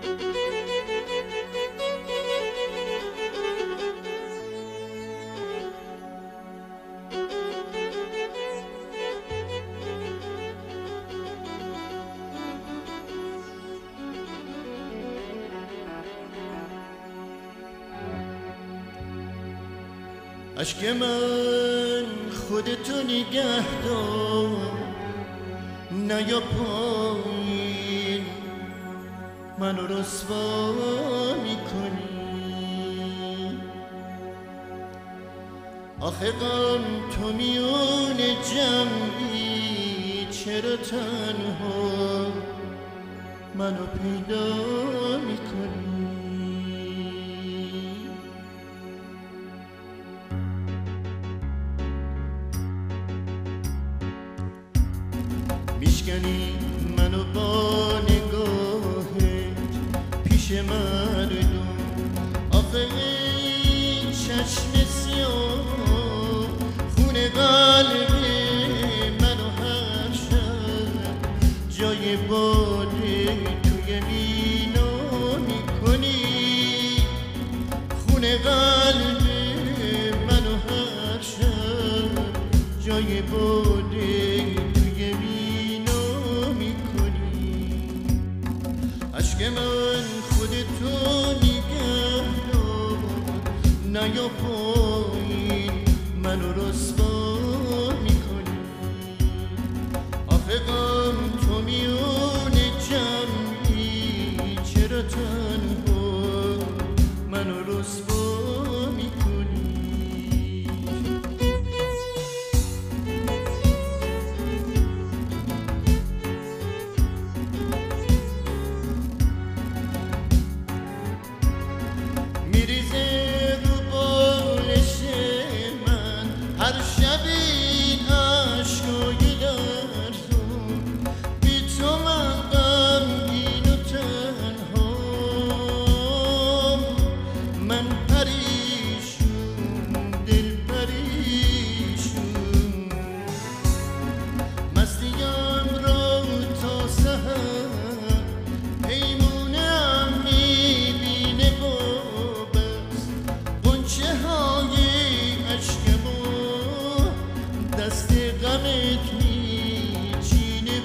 اشک من خودتو نگه دار، نیا پایین منو رسوا میکنی. آخه غم تو میون جمعی، چرا تنها منو پیدا میکنی. میشکنی منو با نگاهت پیش مردم. آخه این چشم سیاه خون قلب منو هر شب جای باده توی مینا میکنی. خون قلب منو هر شب جای باده اشک من خودتو نگه دار، نیا پایین منو رسوا میکنی. آخه غم تو میون جمعی، چرا تنها منو رسوا میکنی. میریزه رو بالش من هر شب این عشقای لرزون. بی تو من غمگین و تنهام، من پریشون دل پریشون. مستیم را تا سحر پیمونم میبینه دست غمت میچینه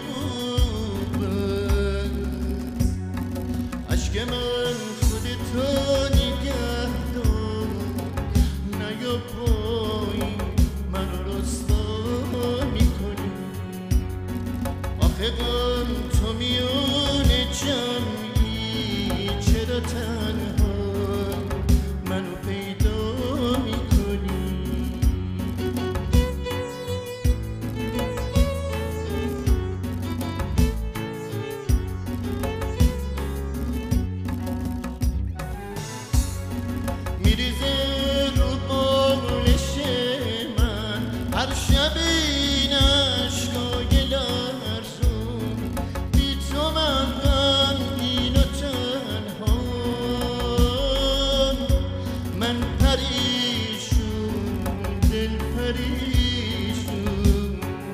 بود. اشک من خودتو نگه دار، نیا پایین منو رسوا میکنی. آخه غم تو میون جمعی، چرا تنها منو پیدا میکنی. میریزه رو بالش من هر شب این عشقای لرزون. بی تو من غمگین و تنهام، من پریشون دل پریشون.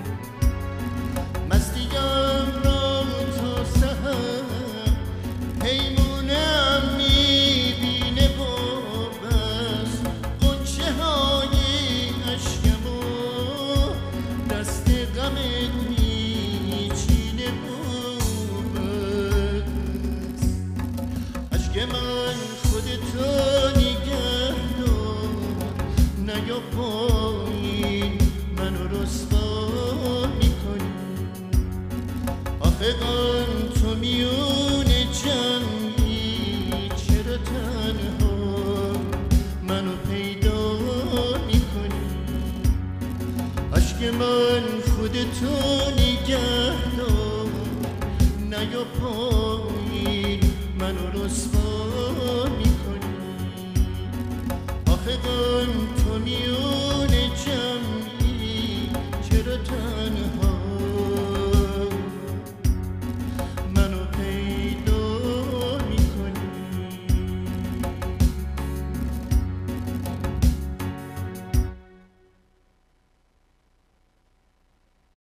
مستیم را تا سحر پیمونم میبینه دست غمت میچینه بود. اشک من خودتو نگه دار، نیا پایین منو رسوا میکنی. آخه غم تو میون جمعی، چرا تنها منو پیدا میکنی. اشک من خودتو نگه دار، نیا پایین منو رسوا میکنی. آخه غم تو میون